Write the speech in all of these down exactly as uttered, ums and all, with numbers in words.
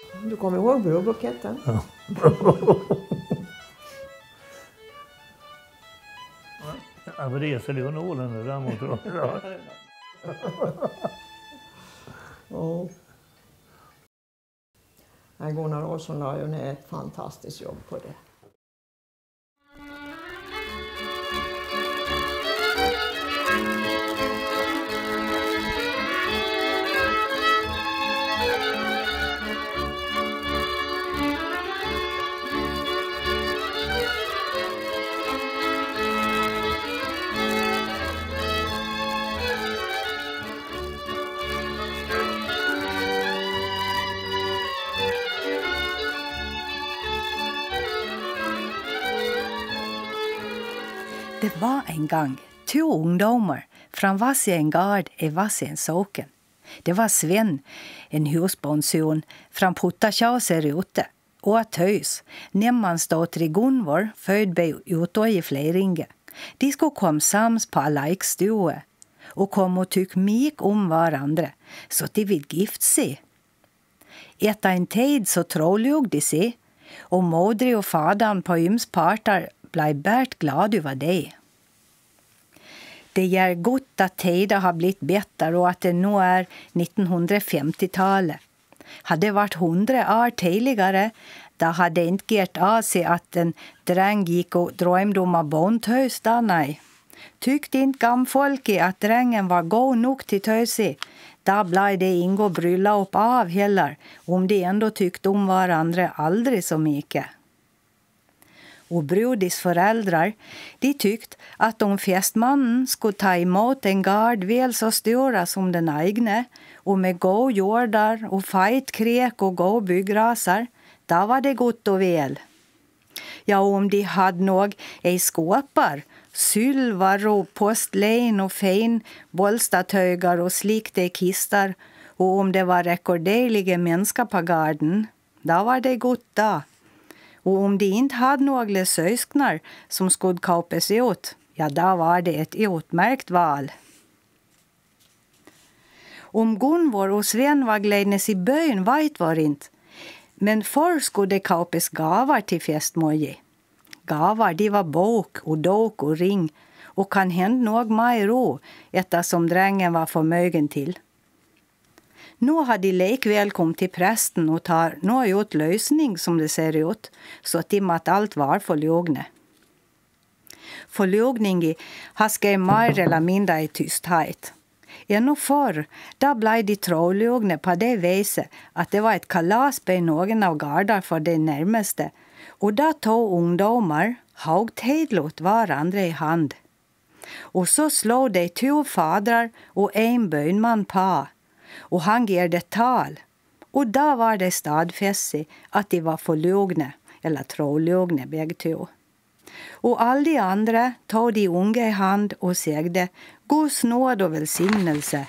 Du kommer ihåg brödbuketten? Ja. Ja, men det är så Leonolen där mot då. Ja. Ja. Nej, Gunnar Olsson la ju ner ett fantastiskt jobb på det. Det var en gång två ungdomar från varsin gard i varsin socken. Det var Sven, en husbondson från Puttachaser ute, och Tös, nämmansdotter Gunvor, född by ute i Fleringe. De skulle komma sams på laikstue och kom och tyck mycket om varandra, så de vill gift sig. Ett en tid så trolljog de sig, och modre och fadern på yms parter blev bärt glad över det. Det gör gott att tider har blivit bättre och att det nu är nittonhundrafemtiotalet. Hade det varit hundra år tidigare, då hade inte gett av sig att en dräng gick och drömde om att bondhös där, nej. Tyckte inte gamfolket att drängen var god nog till tösi, då blev det inga bröllop av heller, om de ändå tyckte om varandra aldrig så mycket. Och Brodis föräldrar, de tyckte att om fästmannen skulle ta emot en gard väl så stora som den egna, och med god jordar och fejt kräk och god byggrasar, då var det gott och väl. Ja, om de hade något i skåpar, sylvar och postlen och fin bollstatögar och slikte kistar, och om det var rekorderliga människor på garden, då var det gott då. Och om de inte hade några sösknar som skulle kapas ut, ja, då var det ett utmärkt val. Om Gunvor och Sven var glädnes i bön vet var inte, men förr skulle det kapas gavar till festmoje. Gavar, de var bok och dok och ring, och kan hända något mer ro, eftersom drängen var förmögen till. Nu har de likväl kommit till prästen och tar nå ut lösning som det ser ut, så att de att allt var förljugne. Förljugningen har skett mer eller mindre i tysthet. Ännu förr, då blev de troljugne på det viset att det var ett kalas på någon av gardar för det närmaste, och då tog ungdomar högtidligt varandra i hand. Och så slog de två fadrar och en bönman på, och han ger det tal, och då var det stadfäst att de var förljugne, eller troljugne bägge två. Och alla de andra tog de unga i hand och sägde Guds nåd och välsignelse.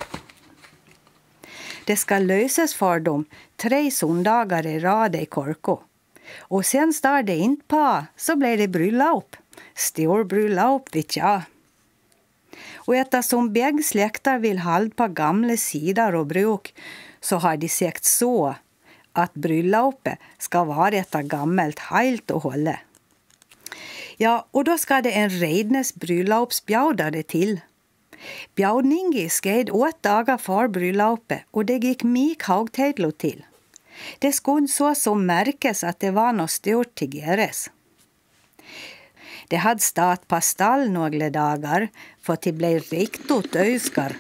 Det ska lösas för dem tre söndagar i rad i Korko. Och sen står det inte på, så blir det bröllop. Stor bröllop, vet jag. Och eftersom bägge släkter vill hålla på gamla sidor och bruk, så har de sagt så att bröllopet ska vara ett gammalt helt och hållet. Ja, och då ska det en rednes bröllopsbjudare till. Bjudningen sked åtta dagar för bröllopet, och det gick mycket högtidligt till. Det skulle så som märkes att det var något stort till göras. Det hade stått på stall några dagar för att det blev riktigt öskar.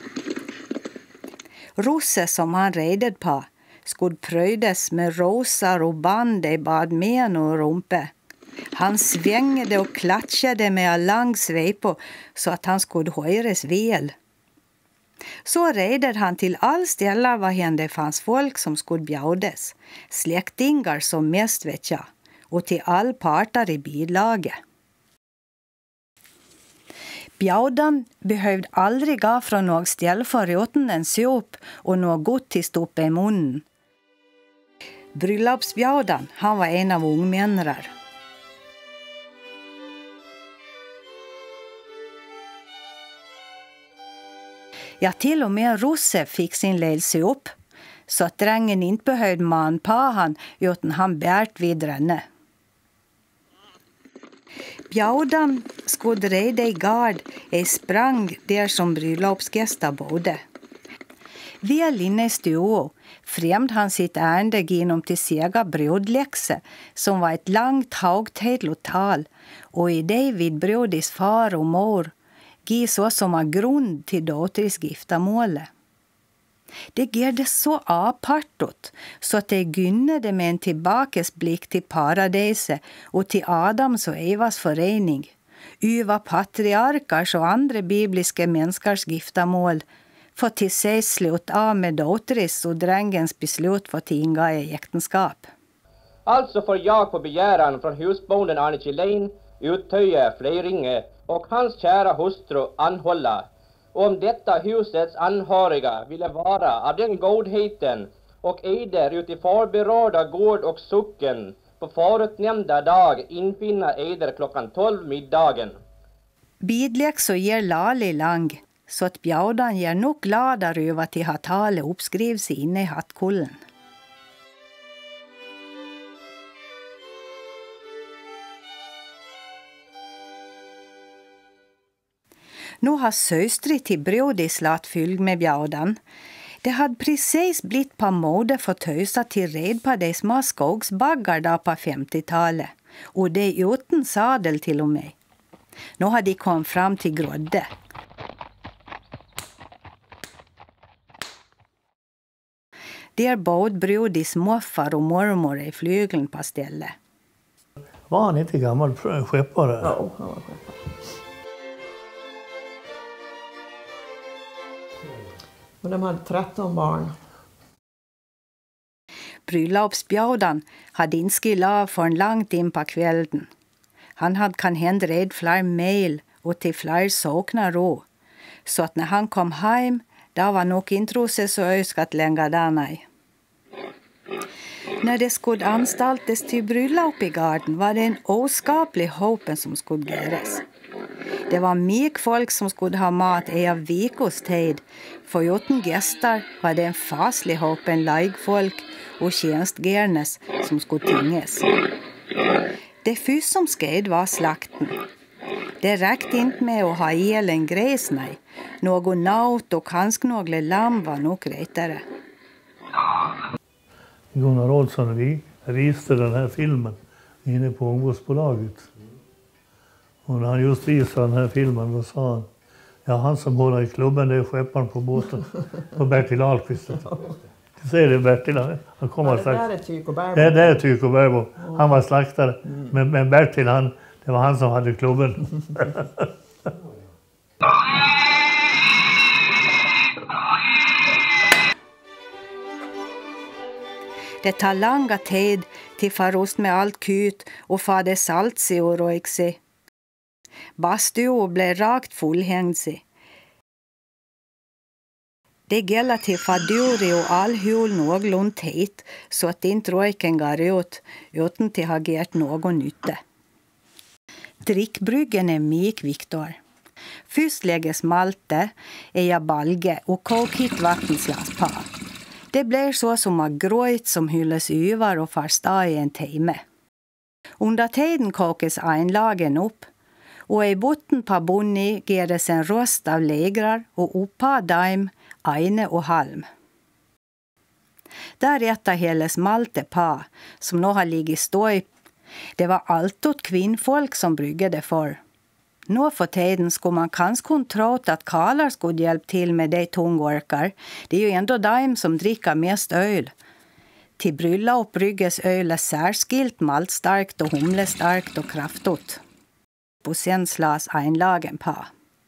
Russet som han redde på skulle pröjdas med rosar och band i badmen och rumpe. Han svängde och klatschade med en lång svepo så att han skulle höras väl. Så redde han till all ställar vad hände fanns folk som skulle bjudas, släktingar som mest vet jag, och till all parter i bilaget. Bjaudan behövde aldrig gå från något ställe förutom en sop och något gott till stoppa i munnen. Bröllopsbjaudan, han var en av ungmänner. Ja, till och med Rosse fick sin lilla sop. så att drängen inte behövde man på han utan han bärt vid renne. Bjaudan skulle reda i gard är sprang där som bröllopsgäster bodde. Väl inne i stuo främd han sitt ärende genom till sega brödläxe som var ett långt högtidligt tal och i det vid brödis far och mor gi så som var grund till dotteris giftamåle. Det ger det så apartot så att det gynnade med en tillbakes blick till paradiset och till Adams och Evas förening. Uva patriarkars och andra bibliska människors giftamål för till sig slut av med dotteris och drängens beslut för att inga i äktenskap. Alltså får jag på begäran från husbonden Arne Kjellin uttöja Fleringe och hans kära hustru anhålla om detta husets anhöriga ville vara av den godheten och eder uti förberörda gård och socken på förutnämnda dag infinna eder klockan tolv middagen. Bidläck så ger Lali lang så att bjaudan ger nog gladare över till att talet uppskrivs inne i hattkullen. Nu har söstri till brödis lat fylg med bjaudan. Det hade precis blivit på mode för tösa till red på de små skogsbaggar där på femtiotalet. Och det är utan sadel till och med. Nu har de kommit fram till grodde. Där bod brödis morfar och mormor i flygeln på stället. Var han inte gammal skeppare? Ja, han var skeppare. Och de hade tretton barn. Bröllopsbjaudan hade inskilt av för en långt in på kvällen. Han hade kan hända red fler mejl och till fler saknar ro. Så att när han kom hem, då var nog inte så öskat längre där nej. När det skulle anstaltes till bröllop i garden var det en oskaplig hopen som skulle göras. Det var mycket folk som skulle ha mat i av veckors tid. För utan gäster var det en faslig hopen lagfolk och tjänstgärnes som skulle tinges. Det första som sked var slakten. Det räckte inte med att ha ihjäl en gräs, nej. Någon naut och kanske några lamm var nog rättare. Gunnar Olsson och vi visade den här filmen inne på ungdomsbolaget. Och när han just visade den här filmen då sa han, ja han som håller i klubben det är skepparen på båten. Och Bertil Ahlqvist. Du ser det Bertil, han kommer Ja, att det sagt. där är Tycho Bergbo. Det där är Tycho Bergbo. Han var slaktare. Mm. Men, men Bertil han, det var han som hade klubben. Det tar långa tid till farost med allt kyt och få det salt sig och röjk sig. Bastu blev rakt fullhängd sig. Det gäller till faduri och all hul någon tid så att inte röjken går ut utan till ha gett någon nytta. Drickbryggen är mycket viktor. Först lägges malte, eja balge och kokigt vattenslas på. Det blir så som har gröjt som hylles över och farsta i en timme. Under tiden kokes einlagen upp och i botten på bunni ges en röst av lägrar och uppa daim, eine och halm. Därefter hälles malte på som nog har ligget stoj. Det var alltid kvinnfolk som bryggade för. Nå för tiden skulle man kanske kunna tro att kalar skulle hjälpa till med de tungorkar. Det är ju ändå de som dricker mest öl. Till bröllop brygges ölet särskilt maltstarkt och humlestarkt och kraftigt. Och sen slås einlagen på.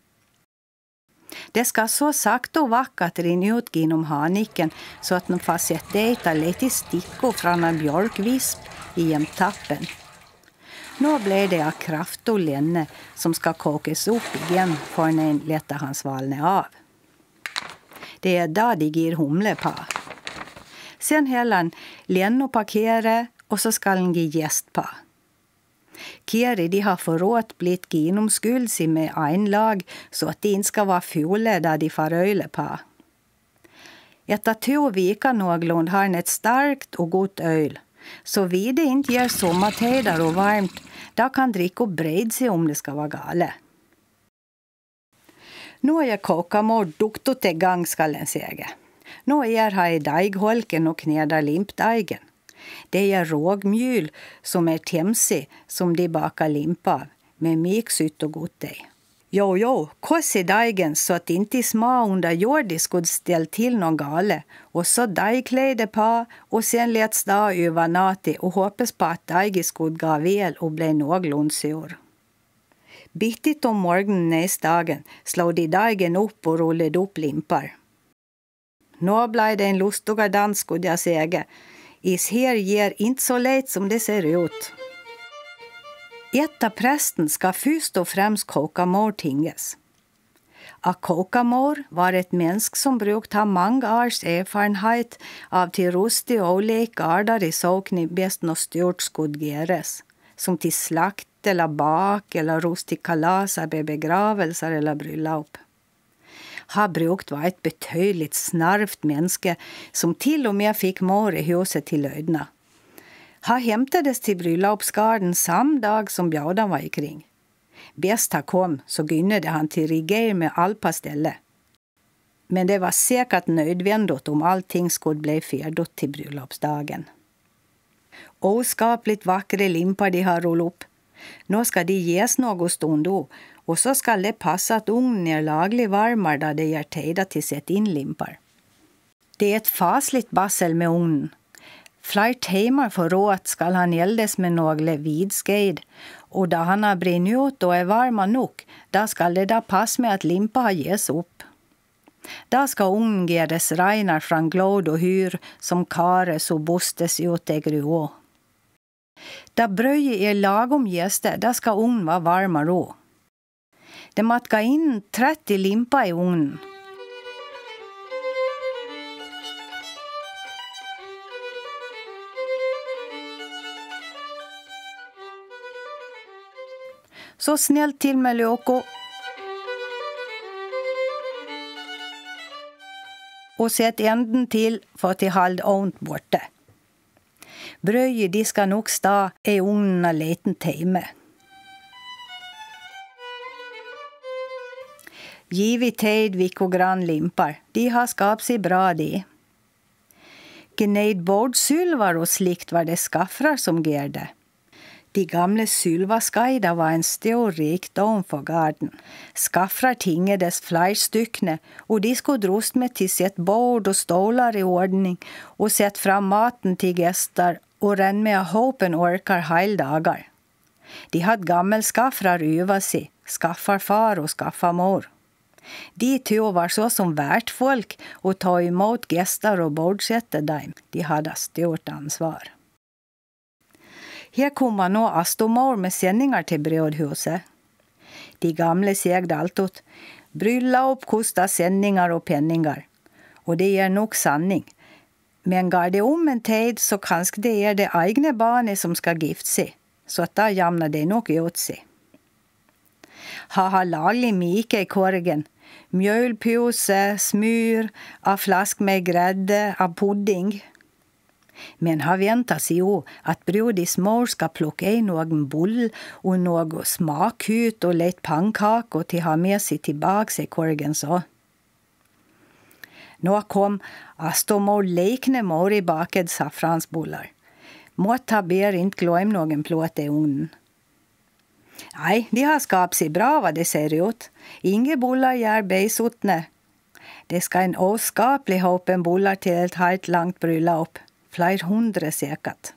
Det ska så sakta och vackert rinna ut genom haniken så att den får sätta lite stickor från en björkvisp i jämtappen. Nu blir det av kraft och länne som ska kokas upp igen för en lätta hans valne av. Det är där de ger humle på. Sen häller han länne och pakere och så ska han ge gäst på. Keri de har förråt blivit genomskuld sig med en lag så att de inte ska vara fula där de får öle på. Efter två veckor någorlunda har han ett starkt och gott öl. Så vid det inte ger sommartider och varmt, då kan dricka och bred sig om det ska vara galet. Nu är jag kokamor duktigt i gång, skall en säga. Nu är här i dagholken och knädar limpdaigen. Det är rågmjöl som är tämsig som de bakar limpa av, med mixytt och gott i. Jo, jo, koss i daigen så att inte små under jordi skulle ställa till någon gale. Och så daigkläder på och sen lät stå över natten och hoppas på att daigen skulle gå väl och bli någorlunda sur. Bittigt om morgonen nästa dagen slog de daigen upp och rullade upp limpar. Nu blev det en lustigare dans, skulle jag säga. Is här ger inte så lätt som det ser ut. Etta prästen ska först och främst kokamor tinges. A kokamor var ett mänsk som brukt ha många års erfarenhet av till rustig och olika gårdar i sockni bäst något stort skulle göras, som till slakt eller bak eller rustig kalasar med begravelser eller bröllop. Ha brukt var ett betydligt snarvt mänske som till och med fick mor i huset till lödna. Ha hämtades till bröllopsgarden samma dag som bjaudan var i kring. Bäst ha kom så gynnade han till reger med all pastelle. Men det var säkert nödvändigt om allting skulle bli färdigt till bröllopsdagen. Oskapligt vackra limpar de har rullat upp. Nu ska de ges någon stund då, och så ska det passa att ugnen är laglig varmare där det ger tid till sätta in limpar. Det är ett fasligt bassel med ugnen. Flera timmar förråt ska han eldas med några vidsked, och då han har brinnit ut och är varma nog, då ska det där passa med att limpa har ges upp. Då ska ugnen göras renar från glöd och hyr som kares och bustes ut i grå. Då bröjet är lagom gäster, då ska ugnen vara varma rå. Det måste gå in trettio limpa i ugnen. Så snällt till med lök och sätt änden till för att hålla ont borta. Bröjet de ska nog stå i ugnen en liten timme. Givet tid vilka grann limpar, de har skapat sig bra de. Gned bordsylvar och slikt var det skaffrar som gärde. De gamla sylvaskaida var en stor rikdom för garden. Skaffrar tingades flera stycken och de skulle drust med till sitt bord och stolar i ordning och sätt fram maten till gäster och ränn med hopen orkar hela dagar. De hade gammel skaffrar öva sig, skaffar far och skaffar mor. De två var så som värt folk och ta emot gäster och bordsätta dem. De hade stort ansvar. Här kommer nu astomor med sändningar till brödhuset. De gamla sägde alltid, bröllop kostar sändningar och penningar. Och det är nog sanning. Men går det om en tid så kanske det är det egna barnet som ska gifta sig. Så att där jämnar det nog ut sig. Ha ha laglig mycket i korgen. Mjölpåse, smör, av flask med grädde, av pudding. Men har väntat sig ju att brudis mor ska plocka i någon bull och något smakhut och lite pannkakor till ha med sig tillbaka i korgen så. Nu kom astomor lekne mor i baked saffransbullar. Mått ha ber inte glöm någon plåt i ugnen. Nej, de har skapat sig bra vad det ser ut. Inga bullar gör bejsutne. Det ska en oskaplig hopen bullar till ett helt långt bröllop. Flera hundra säkert.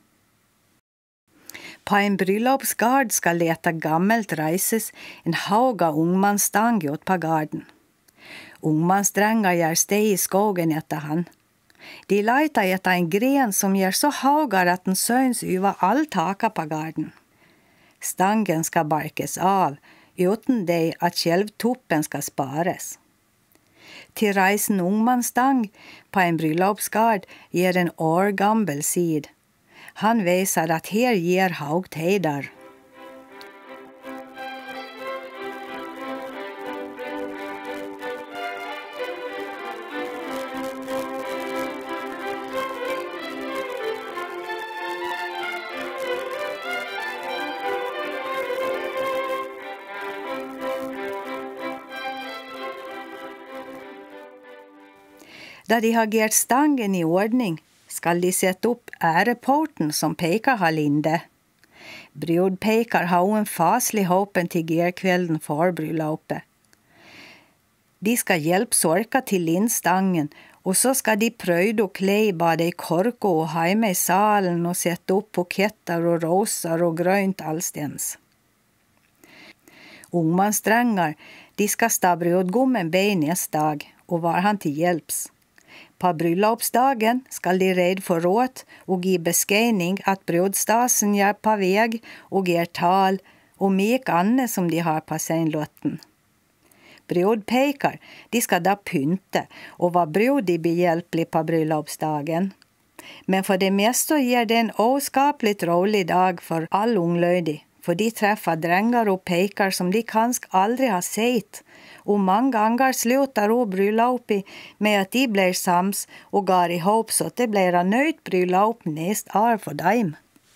På en bröllopsgard ska leta gammalt reises en hauga ungmansstang ut på garden. Ungmansdrängar gör steg i skogen efter han. De letar efter en gren som ger så haugar att den syns över all taka på garden. Stangen ska barkas av utan det att själv toppen ska sparas. Till reisen ungmansstang på en bröllopsgard ger en årgammal sid. Han visar att här ger haugtider. Da de har gert stangen i ordning, skal de sette opp æreporten som Peikar har linde. Brud Peikar har en faslig håpen til gerkvelden for bryllupet. De skal hjelpe sorka til lindstangen, og så skal de prøyde og kle både i korko og heime i salen og sette opp buketter og roser og grønt allstens. Ungmannsdrengar, de skal sta brudgommen bei neste dag, og var han til hjelps. På bryllupsdagen skal de rede for råd og gi beskeining at brudstasen gjør på veg og gir tal og myk annet som de har på senlotten. Brud Peikar, de skal da pynte og var brudig behjelpelig på bryllupsdagen. Men for det meste gir det en oskapelig rolig dag for all ungløydig, for de treffer drenger og peikar som de kanskje aldri har sett, og mange ganger slutter også bryllupet med at de blir sams og går i håp så at det blir en nøyt bryllup neste år for dem.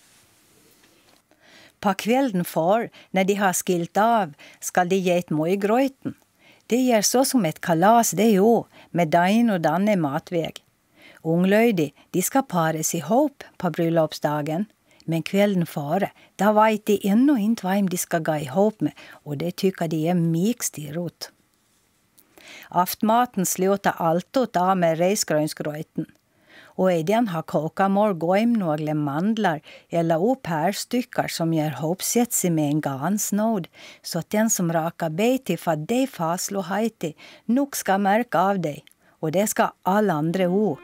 På kvelden for, når de har skilt av, skal de gi et møygrøyten. Det gjør så som et kalas det jo, med dein og danne matveg. Ungløydig, de skal pares i håp på bryllupsdagen. Men kvelden fare, da vet de ennå ikke hvem de skal gå i håp med, og det tykker de er mykst i rot. Aftmaten slutter alltid av med reisgrønsgrøyten, og i den har kokamor gåim noen mandler eller opp pærstykker som gjør håpsetsi med en gansnåd, så at den som raker beiti for de faslo heiti nok skal merke av deg, og det skal alle andre også.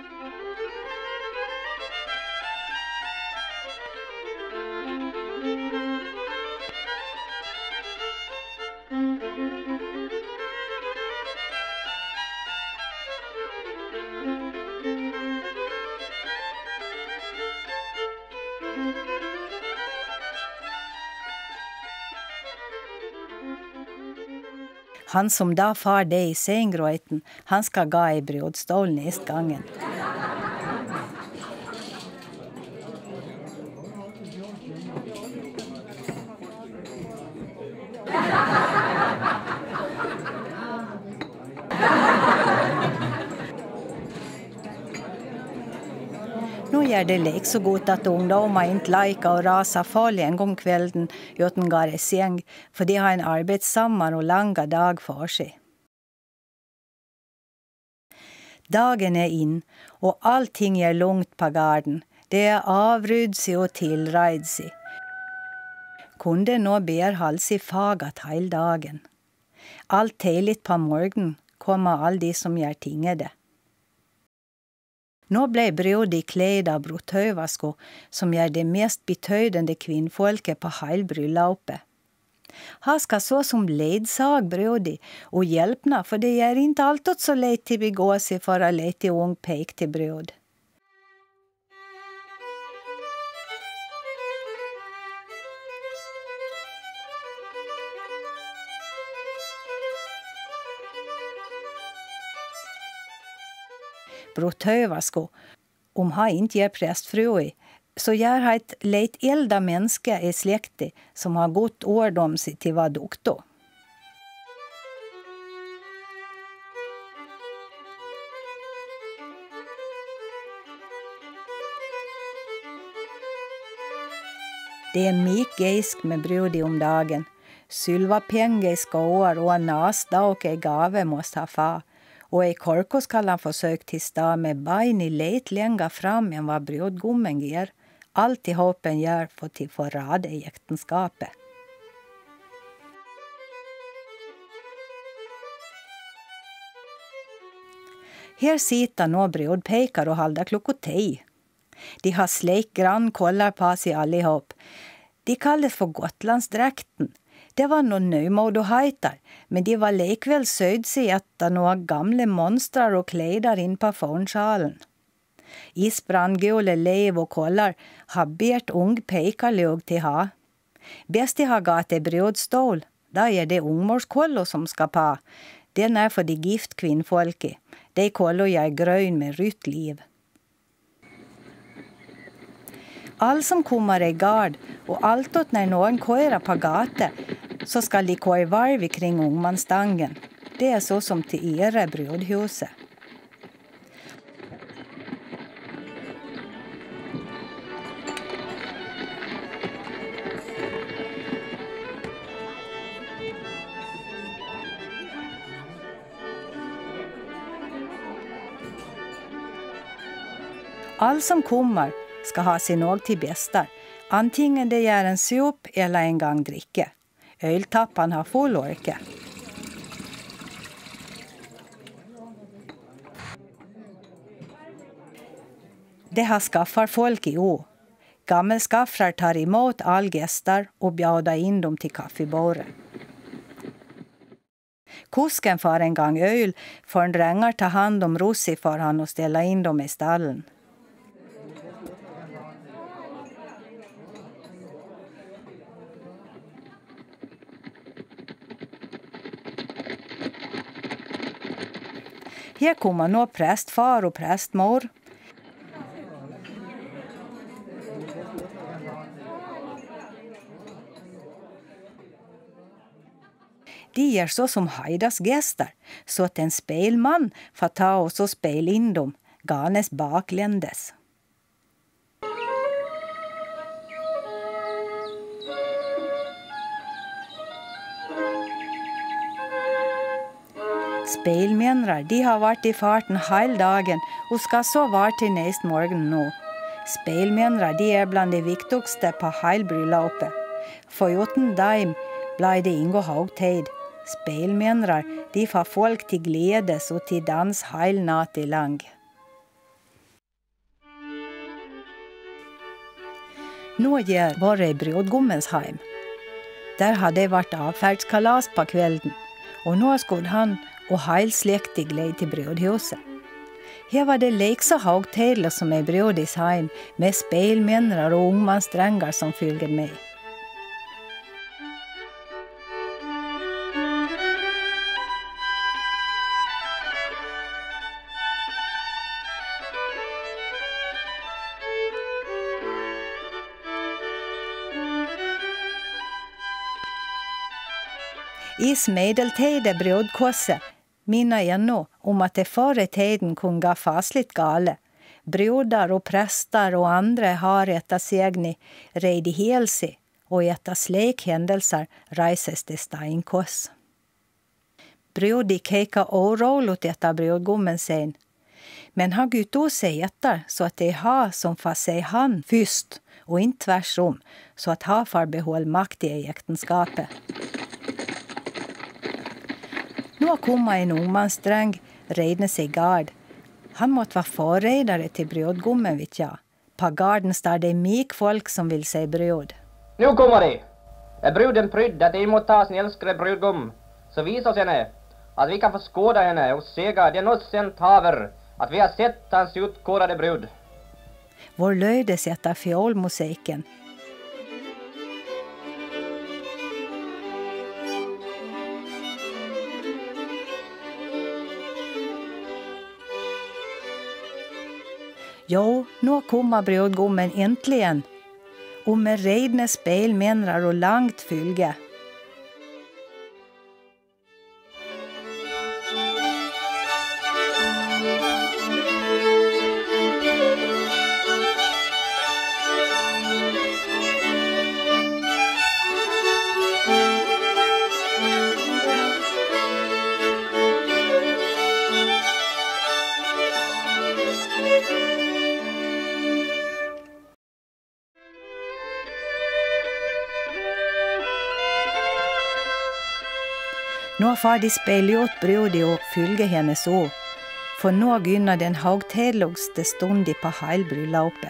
Han som da far det i sengrøyten, han skal gå i brudstål neste gangen. Nå gjør det lek så godt at ungdommer ikke leker og raser farlig en gang kvelden uten går i seng, for de har en arbeidssammer og lange dag for seg. Dagen er inn, og allting er lungt på garden. Det er avrydd seg og tilreid seg. Kunde nå ber hals i fagat hele dagen. Alt tidligt på morgen kommer alle de som gjør tinget det. Nå ble brud i kled av Brotøyvasko, som gjør det mest betøydende kvinnfolket på hele bryllupet. Han skal så som ledsag brudi og hjelpna, for det gjør ikke alltid så leit til begå seg for å lete ung peik til brud. Brotøyvasko, om han ikke gjør prestfrui, så gjør han et leit elda menneske i slekti som har gått ord om seg til hva dukto. Det er mye geisk med brudi om dagen. Sylva penge i skåer og en nasda og en gave måste ha fa. Og i korko skal han forsøke til stad med bein i leit lenga fram enn hva brudgommen gjør. Alt i håpen gjør for til forrade i ektenskapet. Her sitter nå brudpeikar og halda klokka ti. De har sleik grann kollar på seg alle i håp. De kalles for Gotlandsdrekten. Det var noen nøymådoheiter, men de var likevel søyd seg etter noen gamle monstrar og kleider inn på fornsalen. Isbranngule leiv og kollar har bert ung peikarløg til ha. Best de har gatt i brudstål, da er det ungmorskollo som skal pa. Den er for de gift kvinnfolki. De kollo gjør grøn med rytt liv. All som kommer i gard, og alltid når noen køyrer på gate, så skal de køyre varv kring ungmannsstangen. Det er så som til ære brudhuset. All som kommer ska ha sin åg till bästar. Antingen det är en sup eller en gång dricka. Öltappan har full orke. Det har skaffar folk i å. Gammelskaffrar tar emot all gäster och bjuder in dem till kaffebordet. Kusken får en gång öl för en drängar ta hand om russi för han och ställa in dem i stallen. Här kommer nå prästfar och prästmor. De är så som Haidas gäster, så att en spelman får ta oss och spela in dem, ganes bakländes. Spelmännrar, de har varit i farten hela dagen och ska så vara till nästa morgon nu. Spelmännrar, de är bland de viktigaste på hela bröllopet. För utan dem blir det ingen högtid. Spelmännrar, de får folk till glädes och till dans hela natten lång. Nu ger bara i brudgummens heim. Där hade det varit avfärdskalas på kvällen. Och nu skulle han och hela släkten gled till brudhuset. Här var det lek så högtidligt som i brudis heim med spelmännrar och ungmansdrängar som följde med. I medeltida brudkosse minner ännu om att det förr i tiden kunde gå fasligt gale. Brudar och präster och andra har etta segni red i helsi och etta släk händelser reises till steinkoss. Brudi keka oroligt etta brudgummen sen. Men han gått och sig etter så att det är ha som får sig han först och inte tvärsom så att ha får behåll makt i äktenskapet. Nu kommer en ungmansdräng, redne sig gard. Han måtte vara förredare till brudgummen, vet jag. På garden står det mycket folk som vill se brud. Nu kommer det! Är bruden prydd att de måste ta sin älskade brudgum, så visar oss henne att vi kan få skåda henne och säga den oss sent haver att vi har sett hans utkårade brud. Vår löjde sätter fiolmusiken. Jo, nu kommer brudgummen äntligen. Och med redne spelmännrar och långt fylge. Nu får de spela ut brudi och fylge hennes ord, för nu gynnar den högtidligaste stunden på hela bröllopet.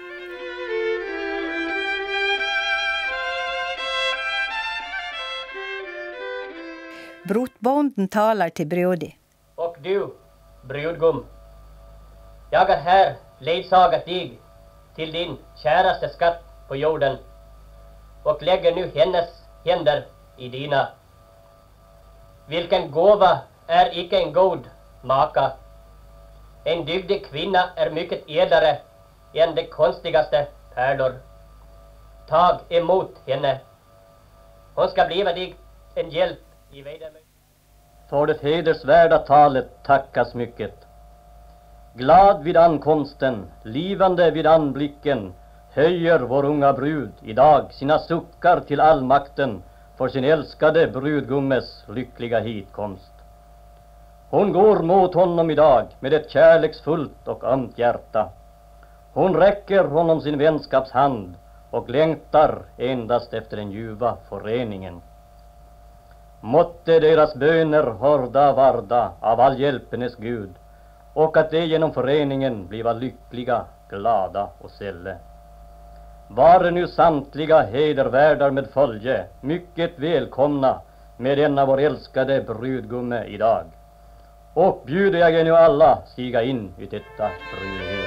Brotbonden talar till brudi. Och du, brudgum, jag har här ledsagat dig till din käraste skatt på jorden och lägger nu hennes händer i dina. Vilken gåva är icke en god maka. En dygdig kvinna är mycket ädlare än de konstigaste pärlor. Tag emot henne. Hon ska bliva dig en hjälp i vedermöjlighet. För det hedersvärda talet tackas mycket. Glad vid ankomsten, livande vid anblicken, höjer vår unga brud idag sina suckar till allmakten för sin älskade brudgummes lyckliga hitkomst. Hon går mot honom idag med ett kärleksfullt och ömt hjärta. Hon räcker honom sin vänskapshand och längtar endast efter den ljuva föreningen. Måtte deras böner hörda varda av all hjälpenes Gud, och att de genom föreningen bliva lyckliga, glada och sälle. Vare nu samtliga hedervärdar med följe mycket välkomna med denna vår älskade brudgumme idag. Och bjuder jag er nu alla stiga in i detta brudhus.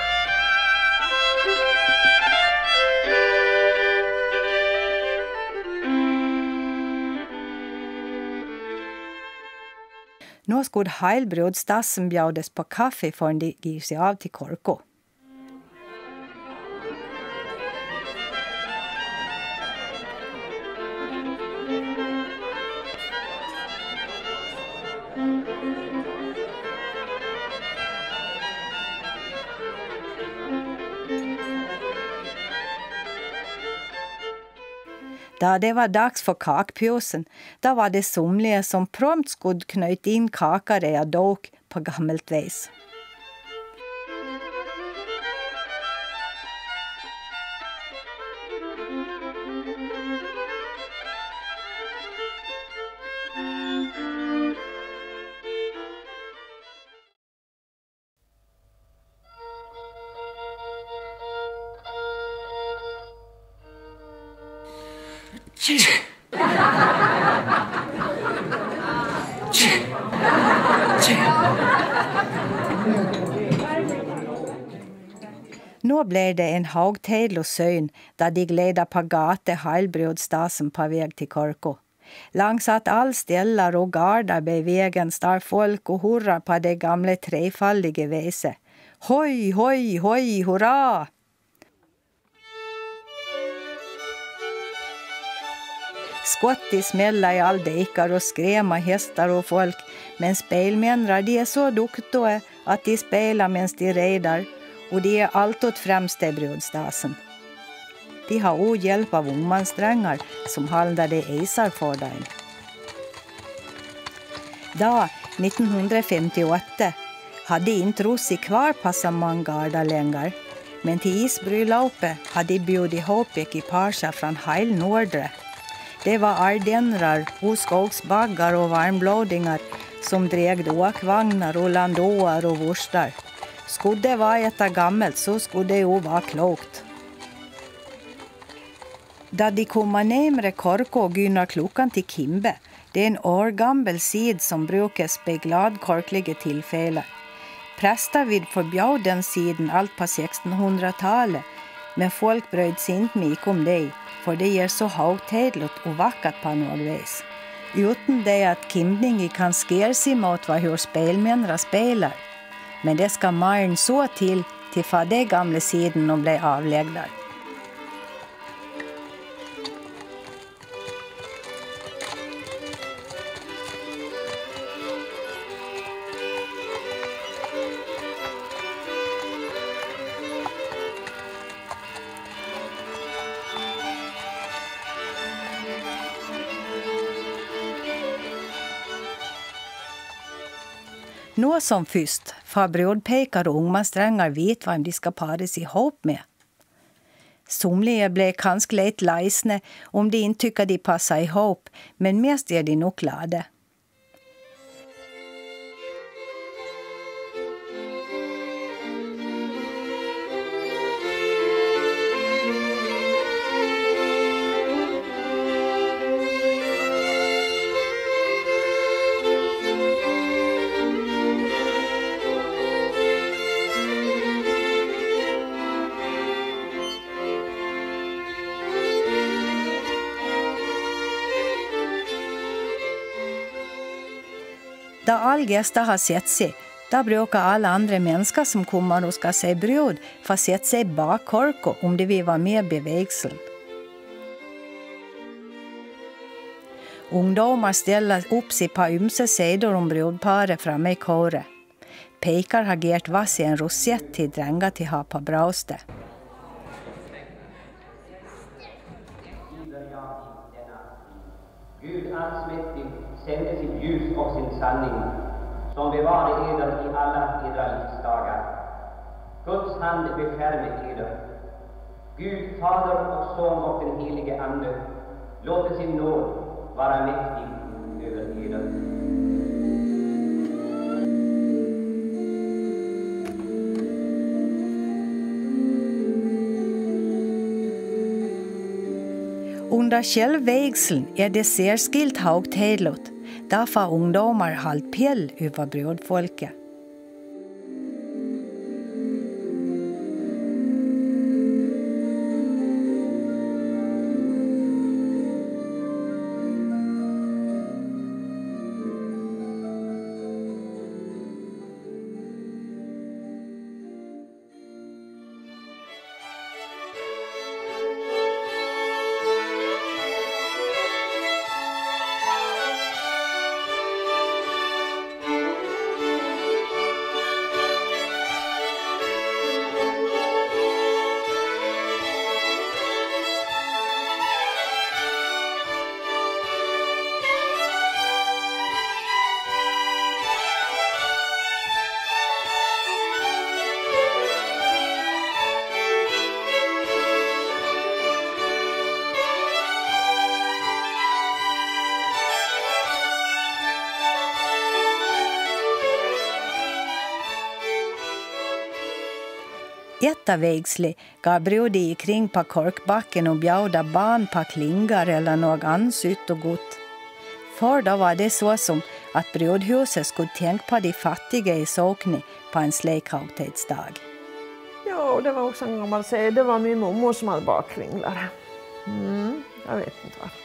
Nå skulle heilbrudstassen bjudas på kaffe förrän de ger sig av till Korko. Da det var dags för kakpjusen, da var det somliga som prompt skulle knöt in kakar i dok på gammelt vis. Nå blev det en högtidlig syn där de gleda på gate heilbrudstassen på väg till Korko. Langs att all ställar och gardar blev vägen står folk och hurrar på det gamla trefaldiga väse. Hoj, hoj, hoj, hurra! Skotti smälla i all dekar och skräma hästar och folk, men spelmännrar de är så duktiga att de spelar medan de redar, och de är alltid främsta brudstasen. De har ohjälp av ungmansträngar som handlade isar för dem. Då, nittonhundrafemtioåtta, hade inte Rossi kvar på så många gardar längre, men till isbröllopet hade de bjudit ihop ekipager från heil Nordre. Det var ardennrar, oskogsbaggar och varmblodingar som drägde åkvagnar och landåar och vurstar. Skulle det vara ett gammalt så skulle det ju vara klokt. Då de kommer närmare Korko och gynnar klockan till Kimbe, det är en årgammal sid som brukas på gladkorkliga tillfällen. Präster vid förbjöd den siden allt på sextonhundratalet, men folk bröd sig inte mycket om det, för det är så högtidligt och vackert på något vis. Utan det att kimningen kan skär sig mot vad hur spelmännra spelar. Men det ska mer så till till för det gamla siden och bli avläggda. Nå som först, för brudpekar och ungmansträngar vet vad de ska paras ihop med. Somliga blev kanske lite ledsna om de inte tycker de passar ihop, men mest är de nog glada. Då all gäster har sett sig, då brukar alla andra människor som kommer och ska se brud få sätta sig bak Korko om de vill vara med i vägseln. Ungdomar ställer upp sig på ömse sidor om brudparet framme i kåret. Pekar har gert vass i en rosett till drängar till ha på brauste. Gud ansmäktig sände sitt ljus och sin sanning, som bevarade eder i alla edra livsdagar. Guds hand beskärme eder. Gud, Fader och Son och den helige Ande, låt sin nåd vara mäktig över eder. Under självvägseln är det särskilt högtidligt. Därför ungdomar hållit pell över brudfolket. Etta vägsli gav brudi kring på korkbacken och bjauda barn på klingar eller något ansytt och gott. För då var det så som att brudhuset skulle tänka på de fattiga i Såkni på en slik högtidsdag. Ja, och det var också en gammal säg. Det var min mormor som hade bakkringlar. Mm, jag vet inte vad.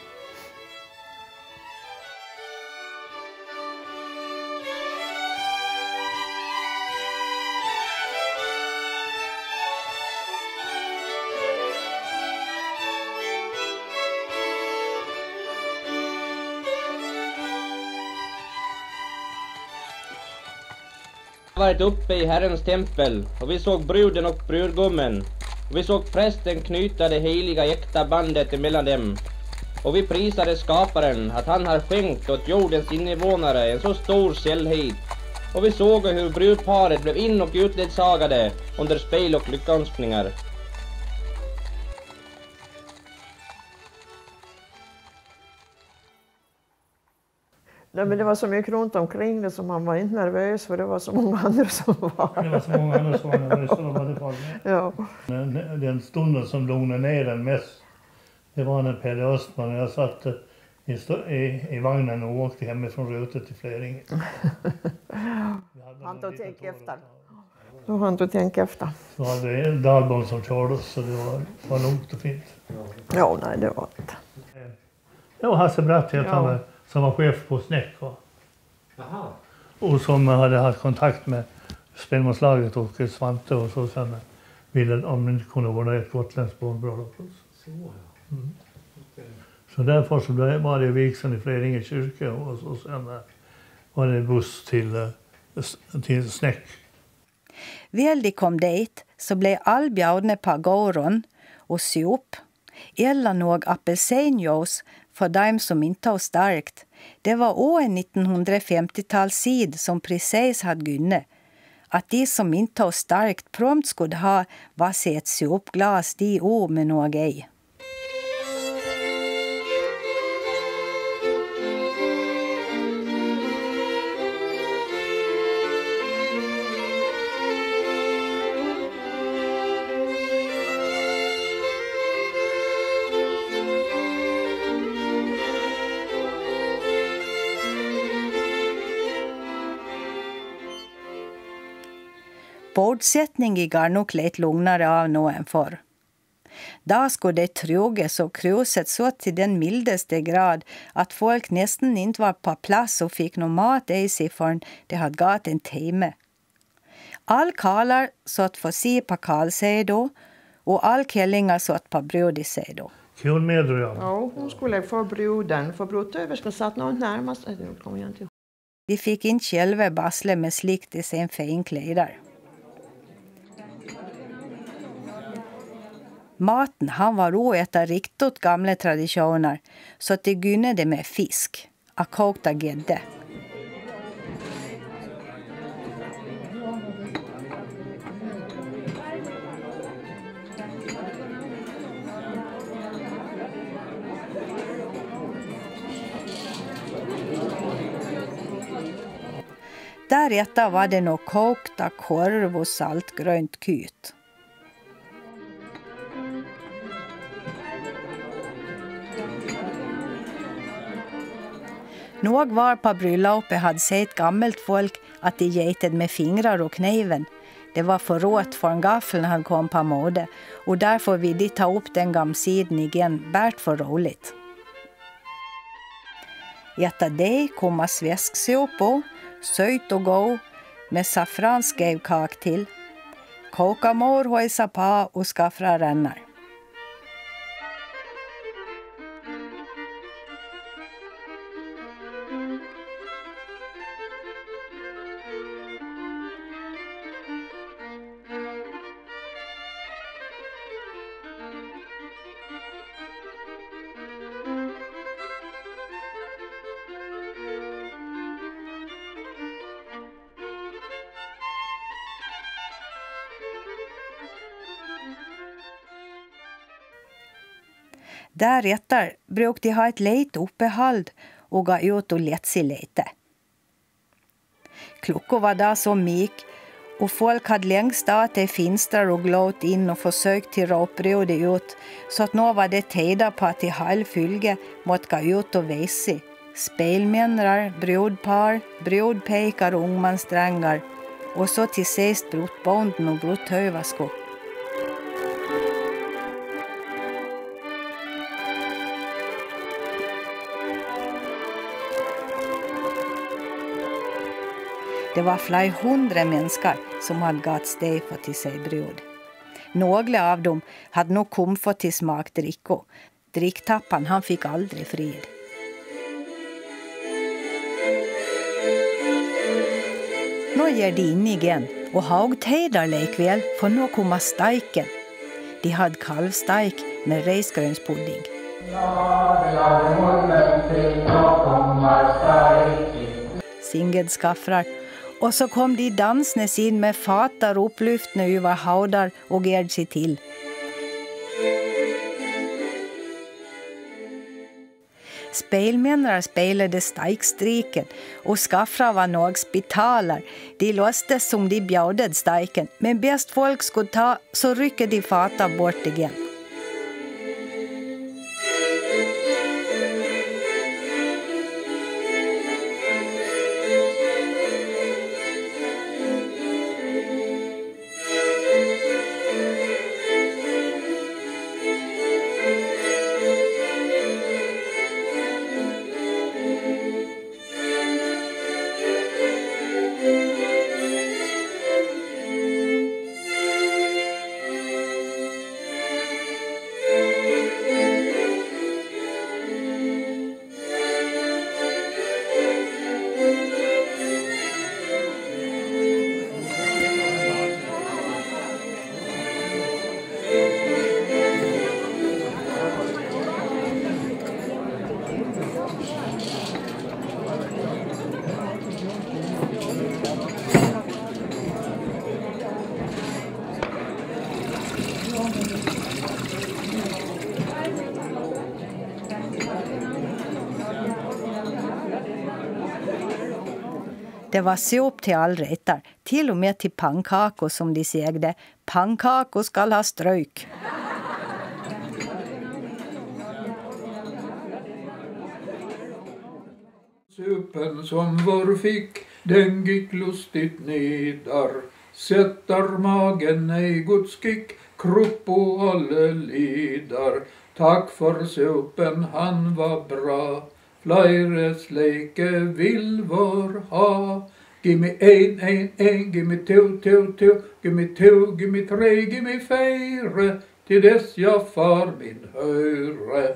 Varit uppe i Herrens tempel och vi såg bruden och brudgummen och vi såg prästen knyta det heliga äkta bandet emellan dem och vi prisade skaparen att han har skänkt åt jordens invånare en så stor sällhet och vi såg hur brudparet blev in och utledsagade under spel och lyckönskningar. Nej, men det var så mycket runt omkring det som man var inte nervös för det var så många andra som var. Det var så många andra som var nervösa, de hade fallit. Ja. Den, den stunden som lugnade ner den mest, det var när Pelle Östman och jag satt i, i, i vagnen och åkte hemifrån Röte till Fläringe. Han tog tänka efter. Då hann du tänka efter. Så hade vi Dahlbom som körde oss så det var, var lugnt och fint. Ja, nej det var inte. Det var Hasse Bratt ja. Han var, som var chef på Snäck. Jaha. Och som hade haft kontakt med spelmanslaget och Svante och så sen ville om det inte kunde vara ett gotländskt barnbröllop. Så ja. Mm. Okay. Så därför så var det vigseln i Fläringe kyrka och, och sen var det buss till, till Snäck. Väl de kom dit så blev all bjudna på gården och sup eller något apelsinjuice för dem som inte var starkt. Det var också en nittonhundrafemtiotalsid som precis hade gynne. Att de som inte var starkt prompt skulle ha var sig ett supglas de o med något i. Bordsättning går nog lite lugnare av nu än förr. Då skulle det truges och kruset så till den mildaste grad att folk nästan inte var på plats och fick någon mat i sig förrän det hade gått en timme. All kalar satt för sig på kalsedo och all källingar satt på brudisedo. Kul med då ja. Ja, hon skulle få bruden. För brudöverskan satt något närmast. De fick inte själva bassla med slikt i sin finkläder. Maten han var ro äta riktigt gamla traditioner så att det gynnade med fisk, akokta gädde. Därefter var det nog kokta korv och saltgrönt kyt. Någ var på bröllopet hade sett gammalt folk att de getet med fingrar och kniven. Det var förråt för en gaffeln han kom på mode och därför vill de ta upp den gamsiden igen, bärt för roligt. Efter det kommer sväsksåpor, söjt och god, med saffranskevkak till. Koka mor hojsa på och skaffra rännar. Därefter brukade de ha ett lite uppehåll och gå ut och lätt sig lite. Klockor var där så mik och folk hade längst att det finstrar och glåt in och försökt till råbrödet ut så att nu var det tider på att de halvfylge måtte gå ut och visa. Spelmännrar, brudpar, brudpekar och ungmansträngar och så till sist brudbonden och brudtövasko. Det var flera hundra människor som hade gått steg för till sig brud. Några av dem hade nog kommit för till smak dricko. Dricktappan han fick aldrig frid. Nu ger de in igen och hagtedar lekväl för nu kommer steiken. De hade kalvsteik med risgrönspudding. Singed skaffrar. Och så kom de dansnes in med fatar upplyftna över haudar och gärd sig till. Spelmännare spelade steikstriken och skaffra var nog spitalar. De låstes som de bjödde steiken, men bäst folk skulle ta så rycker de fatar bort igen. Det var såp till all rättar, till och med till pannkakor som de sägde. Pannkakor skall ha strök. Supen som vår fick, den gick lustigt nedar. Sättar magen i Guds kick, kropp och alle lidar. Tack för supen, han var bra. Flyres leke vill var ha. Gimme en, en, en, gimme to, to, to. Gimme to, gimme tre, gimme fyra. Till dess jag far min höre.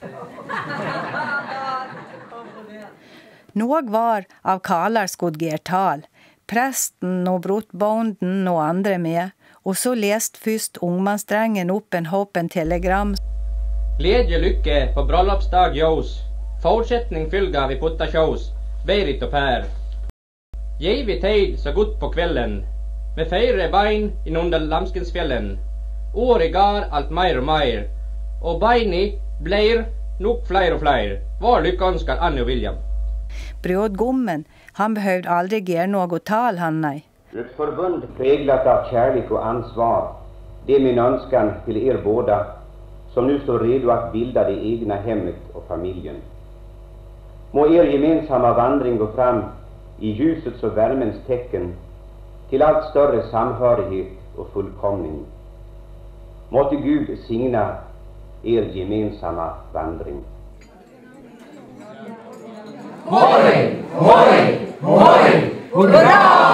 Någ var av kalar skod tal. Prästen och brotbonden och andra med. Och så läst först ungmansträngen upp en hoppen telegram. Glädje lycke på bröllopsdag Jos. Fortsättning fylga vid putta shows. Berit och Per. Ge vi tid så gott på kvällen. Med fyra bein inunder Lamskensfjällen. År i gar allt mer och mer. Och beini blir nog fler och fler. Var lyckönskar Annie och William. Brudgummen, han behövde aldrig göra något tal, han nej. Ett förbund präglat av kärlek och ansvar, det är min önskan till er båda som nu står redo att bilda det egna hemmet och familjen. Må er gemensamma vandring gå fram i ljusets och värmens tecken till allt större samhörighet och fullkomning. Måtte Gud signa er gemensamma vandring. Hoj, hoj, hoj, hurra!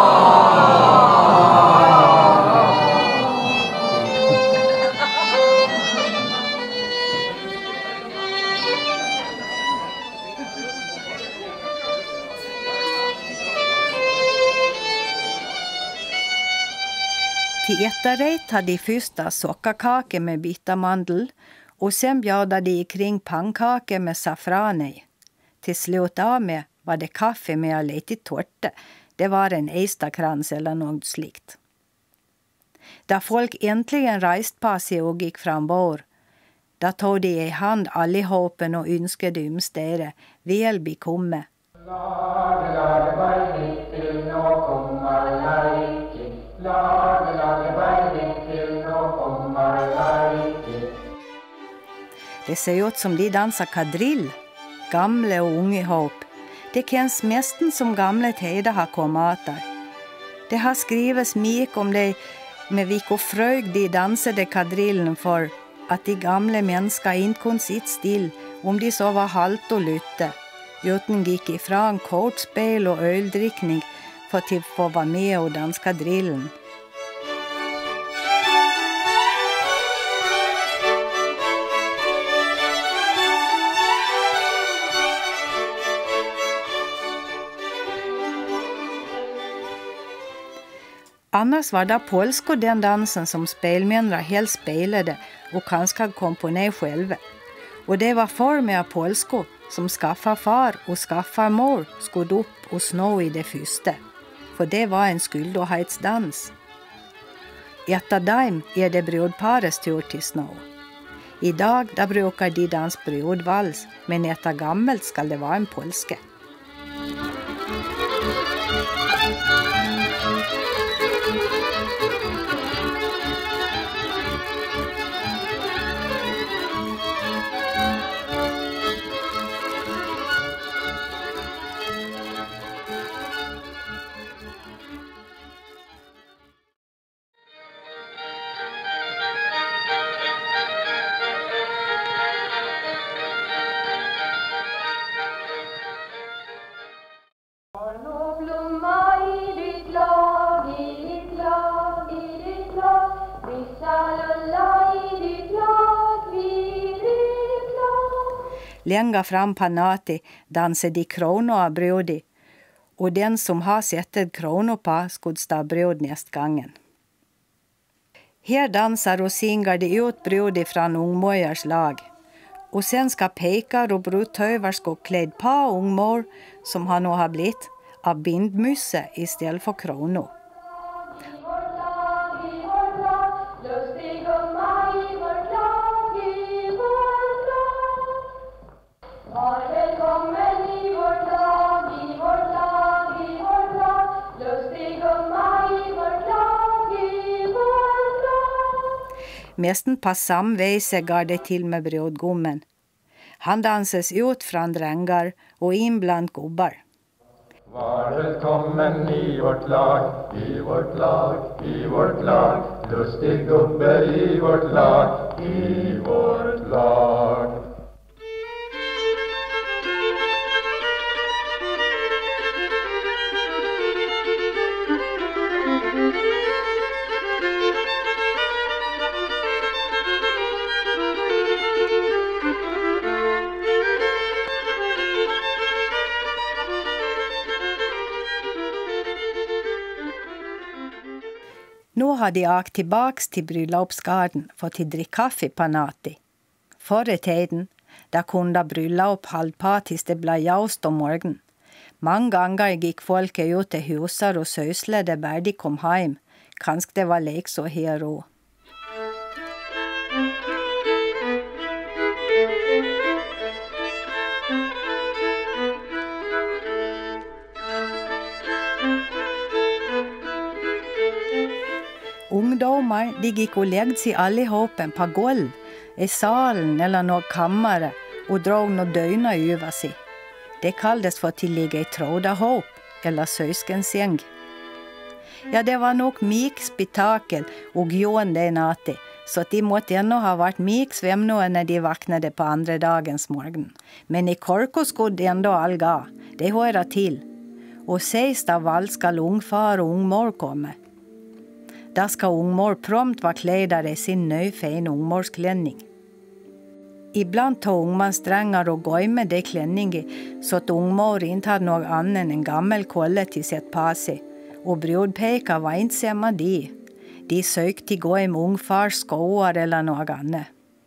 Till efterrätt hade de första sockerkake med bittermandel och sen bjöd de kring pannkake med safran i. Till slut av med var det kaffe med lite tårta. Det var en esterkrans eller något slikt. Där folk äntligen rejst på sig och gick fram bord, där tog de i hand allihopen och önskade umstere väl bekomme. Det ser ut som de dansar kadrill, gamle och unge ihop. Det känns nästan som gamla tider har kommit där. Det har skrivits mycket om det med vilka fröjd de dansade kadrillen för att de gamla människor inte kunde sitta still om de så var halt och lytte. Utan gick ifrån kortspel och öldrickning för att få vara med och dansa kadrillen. Annars var det polsko den dansen som spelmännra helst spelade och kanske komponerade själva. Och det var för med polsko som skaffar far och skaffar mor skod upp och snå i det första. För det var en skuldohetsdans. Efter dem är det brudparets tur till snå. Idag där brukar de dans brudvals, men efter gammalt ska det vara en polska. Länga fram på nati dansar de kronor av brudi, och den som har sett ett kronor på skulle stå brud nästa gången. Här dansar och syngar de ut brudi från ungmojars lag, och sen ska pekar och brudtövar ska klädd på ungmor som han nu har blivit av bindmysse istället för kronor. Mesten på samvise går det till med brudgummen. Han danses ut från drängar och in bland gubbar. Var välkommen i vårt lag, i vårt lag, i vårt lag. Lustig gubbe i vårt lag, i vårt lag. Nu har de åkt tillbaks till bröllopsgarden för att dricka kaffe på nati. Förr i tiden, där kunde bröllop hålla på tills det blev ljust om morgonen. Många gånger gick folk ut till husar och söslade där de kom hem. Kanske det var lek så här och. Ungdomar de gick och lägde sig allihopen på golv, i salen eller något kammare och drog något dögna över sig. Det kallades för till ligga i tråda hop eller söskensäng. Ja, det var nog mycket spektakel och gjon det natten, så att de måtte ännu ha varit mycket svämnade när de vaknade på andra dagens morgon. Men i Korko skulle det ändå allga, det höra till. Och sist av allt skall ungfar och ungmor komma. Där ska ungmor prompt vara klädare i sin nöjfin ungmorsklänning. Ibland tog ungman strängar och goj med det klänningen så att ungmor inte hade något annat än en gammal kolle till sitt på sig. Och brudpekar var inte samma de. De sökte gå med ungfars skoar eller något annat.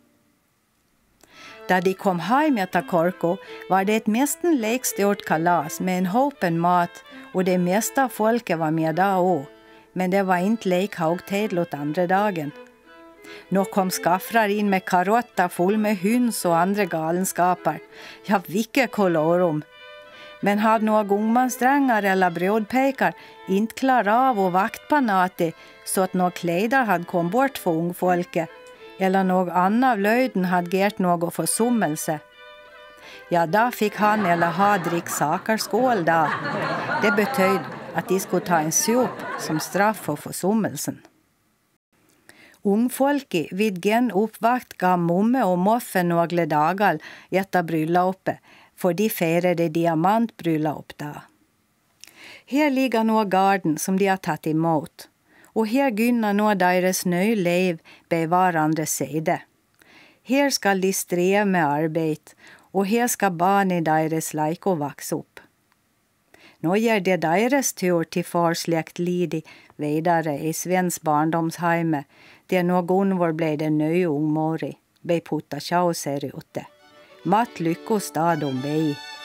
Där de kom hem efter Korko var det ett nästan lekstort kalas med en hopen mat och det mesta folket var med där också. Men det var inte lek högtidligt andra dagen. Nå kom skaffrar in med karotter full med höns och andra galenskapar. Ja, vilka kolorum! Men hade några gungmansträngar eller brudpekar inte klarat av att vakt på natten så att några kläder hade kommit bort för ungfolket eller någon annan av löjden hade gett någon försummelse. Ja, då fick han eller ha drick sakerskål där. Det betydde att de skulle ta en sup som straff för försummelsen. Ungfolket vid gen uppvakt gav mumme och moffe några dagar efter bröllopet, för de firade diamantbröllop där. Här ligger några garden som de har tagit emot, och här gynnar några deras nya liv på varandra sida. Här ska de sträva med arbete, och här ska barn i deras lejko växa upp. Nu ger det deras tur till farsläkt Lidi vidare i Svens barndomsheime, där någon var blev det nya ungmori, be putta tjauser ute. Matt lyckos da de be.